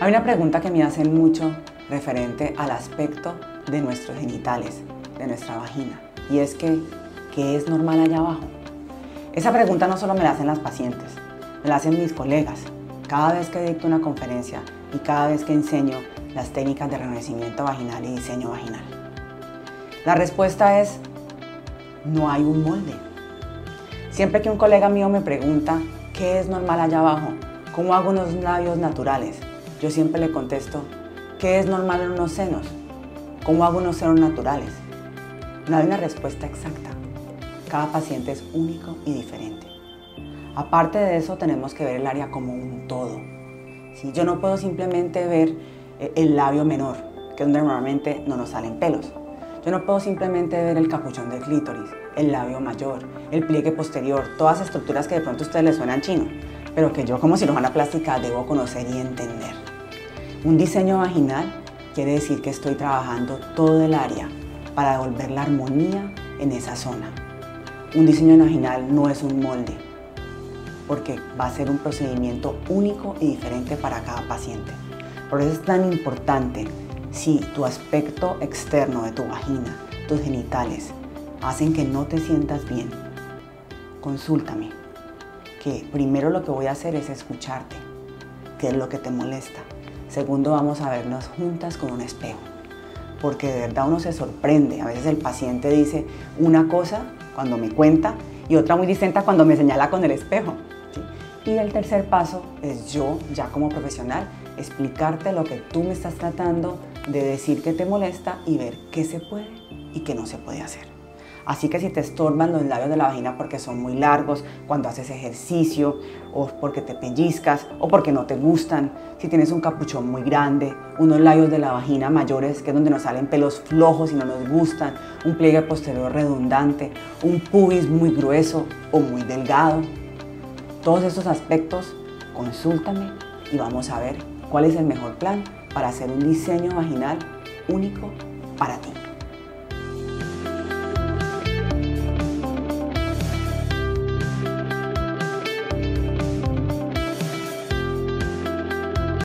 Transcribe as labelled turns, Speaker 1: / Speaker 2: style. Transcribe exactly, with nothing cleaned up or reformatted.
Speaker 1: Hay una pregunta que me hacen mucho referente al aspecto de nuestros genitales, de nuestra vagina, y es que, ¿qué es normal allá abajo? Esa pregunta no solo me la hacen las pacientes, me la hacen mis colegas, cada vez que dicto una conferencia y cada vez que enseño las técnicas de rejuvenecimiento vaginal y diseño vaginal. La respuesta es, no hay un molde. Siempre que un colega mío me pregunta, ¿qué es normal allá abajo? ¿Cómo hago unos labios naturales? Yo siempre le contesto, ¿qué es normal en unos senos? ¿Cómo hago unos senos naturales? No hay una respuesta exacta. Cada paciente es único y diferente. Aparte de eso, tenemos que ver el área como un todo. ¿Sí? Yo no puedo simplemente ver el labio menor, que es donde normalmente no nos salen pelos. Yo no puedo simplemente ver el capuchón del clítoris, el labio mayor, el pliegue posterior, todas estructuras que de pronto a ustedes les suenan chino, pero que yo como cirujana plástica debo conocer y entender. Un diseño vaginal quiere decir que estoy trabajando todo el área para devolver la armonía en esa zona. Un diseño vaginal no es un molde, porque va a ser un procedimiento único y diferente para cada paciente. Por eso es tan importante, si tu aspecto externo de tu vagina, tus genitales, hacen que no te sientas bien, consúltame, que primero lo que voy a hacer es escucharte, qué es lo que te molesta. Segundo, vamos a vernos juntas con un espejo, porque de verdad uno se sorprende. A veces el paciente dice una cosa cuando me cuenta y otra muy distinta cuando me señala con el espejo. ¿Sí? Y el tercer paso es yo, ya como profesional, explicarte lo que tú me estás tratando de decir que te molesta y ver qué se puede y qué no se puede hacer. Así que si te estorban los labios de la vagina porque son muy largos, cuando haces ejercicio, o porque te pellizcas, o porque no te gustan, si tienes un capuchón muy grande, unos labios de la vagina mayores, que es donde nos salen pelos flojos y no nos gustan, un pliegue posterior redundante, un pubis muy grueso o muy delgado, todos estos aspectos, consúltame y vamos a ver cuál es el mejor plan para hacer un diseño vaginal único para ti.